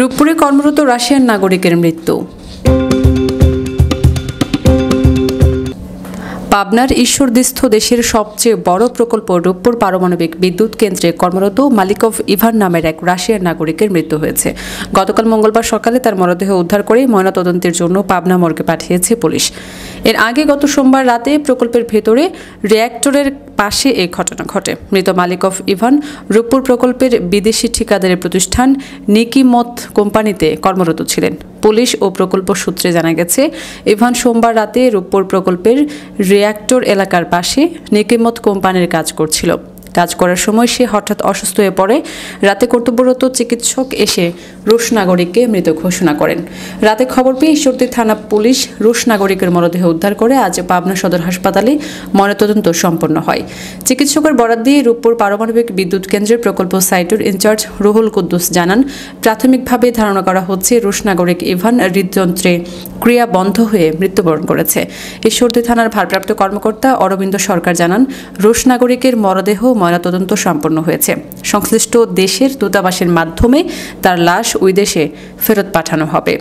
রূপপুরে কর্মরত রাশিয়ান নাগরিকের মৃত্যু। পাবনার ঈশ্বরদীস্থ দেশের সবচেয়ে বড় প্রকল্প রূপপুর পারমাণবিক বিদ্যুৎ কেন্দ্রে কর্মরত মালিকভ ইভান নামের এক রাশিয়ান নাগরিকের মৃত্যু হয়েছে। গতকাল মঙ্গলবার সকালে তার মরদেহ উদ্ধার করে ময়নাতদন্তের জন্য পাবনা মর্গে পাঠিয়েছে পুলিশ। এর আগে গত সোমবার রাতে প্রকল্পের ভেতরে রিঅ্যাক্টরের পাশে এই ঘটনা ঘটে। মৃত মালিকভ ইভান রূপপুর প্রকল্পের বিদেশি ঠিকাদারি প্রতিষ্ঠান নিকিমত কোম্পানিতে কর্মরত ছিলেন। পুলিশ ও প্রকল্প সূত্রে জানা গেছে, ইভান সোমবার রাতে রূপপুর প্রকল্পের রিঅ্যাক্টর এলাকার পাশে নিকিমত কোম্পানির কাজ করছিল। কাজ করার সময় সে হঠাৎ অসুস্থ হয়ে পড়ে। রাতে কর্তব্যরত চিকিৎসক এসে রুশ নাগরিককে মৃত ঘোষণা করেন। রাতে খবর পেয়ে ঈশ্বরদী থানা পুলিশ রুশ নাগরিকের মরদেহ উদ্ধার করে আজ পাবনা সদর হাসপাতালে ময়নাতদন্ত সম্পন্ন হয়। চিকিৎসকের বরাত দিয়ে রূপপুর পারমাণবিক বিদ্যুৎ কেন্দ্রের প্রকল্প সাইটের ইনচার্জ রুহুল কুদ্দুস জানান, প্রাথমিকভাবে ধারণা করা হচ্ছে রুশ নাগরিক ইভান হৃদযন্ত্রে ক্রিয়া বন্ধ হয়ে মৃত্যুবরণ করেছে। ঈশ্বরদী থানার ভারপ্রাপ্ত কর্মকর্তা অরবিন্দ সরকার জানান, রুশ নাগরিকের মরদেহ ময়নাতদন্ত সম্পন্ন হয়েছে। সংশ্লিষ্ট দেশের দূতাবাসের মাধ্যমে তার লাশ ওই দেশে ফেরত পাঠানো হবে।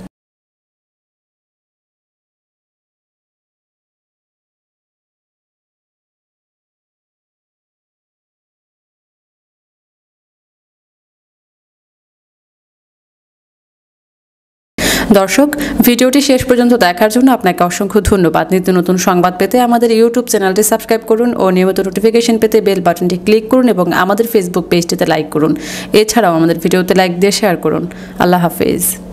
দর্শক, ভিডিওটি শেষ পর্যন্ত দেখার জন্য আপনাকে অসংখ্য ধন্যবাদ। নিত্য নতুন সংবাদ পেতে আমাদের ইউটিউব চ্যানেলটি সাবস্ক্রাইব করুন ও নিয়মিত নোটিফিকেশন পেতে বেল বাটনটি ক্লিক করুন এবং আমাদের ফেসবুক পেজটিতে লাইক করুন। এছাড়াও আমাদের ভিডিওতে লাইক দিয়ে শেয়ার করুন। আল্লাহ হাফেজ।